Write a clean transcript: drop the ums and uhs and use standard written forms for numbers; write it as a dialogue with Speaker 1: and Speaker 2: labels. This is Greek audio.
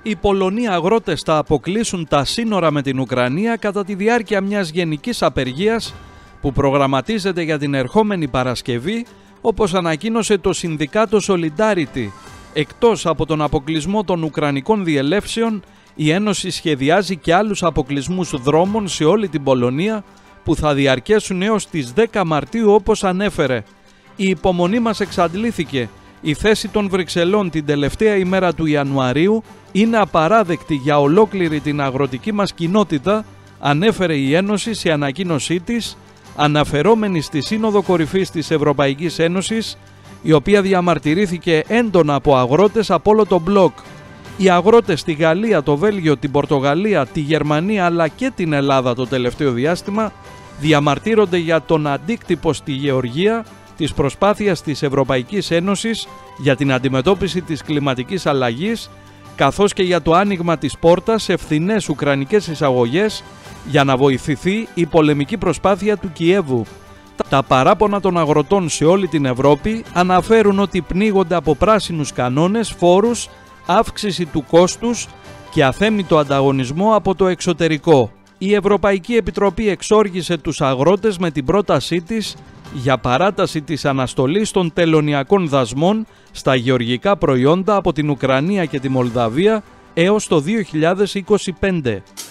Speaker 1: Οι Πολωνοί αγρότες θα αποκλείσουν τα σύνορα με την Ουκρανία κατά τη διάρκεια μιας γενικής απεργίας που προγραμματίζεται για την ερχόμενη Παρασκευή, όπως ανακοίνωσε το Συνδικάτο Solidarity. Εκτός από τον αποκλεισμό των ουκρανικών διελεύσεων, η Ένωση σχεδιάζει και άλλους αποκλεισμούς δρόμων σε όλη την Πολωνία που θα διαρκέσουν έως τις 10 Μαρτίου όπως ανέφερε. Η υπομονή μας εξαντλήθηκε. Η θέση των Βρυξελών την τελευταία ημέρα του Ιανουαρίου είναι απαράδεκτη για ολόκληρη την αγροτική μας κοινότητα, ανέφερε η Ένωση σε ανακοίνωσή της, αναφερόμενη στη Σύνοδο Κορυφής της Ευρωπαϊκής Ένωσης, η οποία διαμαρτυρήθηκε έντονα από αγρότες από όλο το μπλοκ. Οι αγρότες στη Γαλλία, το Βέλγιο, την Πορτογαλία, τη Γερμανία αλλά και την Ελλάδα το τελευταίο διάστημα διαμαρτύρονται για τον αντίκτυπο στη γεωργία της προσπάθειας της Ευρωπαϊκής Ένωσης για την αντιμετώπιση της κλιματικής αλλαγής, καθώς και για το άνοιγμα της πόρτας σε φθηνές ουκρανικές εισαγωγές για να βοηθηθεί η πολεμική προσπάθεια του Κιέβου. Τα παράπονα των αγροτών σε όλη την Ευρώπη αναφέρουν ότι πνίγονται από πράσινους κανόνες, φόρους, αύξηση του κόστους και αθέμητο ανταγωνισμό από το εξωτερικό. Η Ευρωπαϊκή Επιτροπή εξόργησε τους αγρότες με την πρότασή της για παράταση της αναστολής των τελωνειακών δασμών στα γεωργικά προϊόντα από την Ουκρανία και τη Μολδαβία έως το 2025.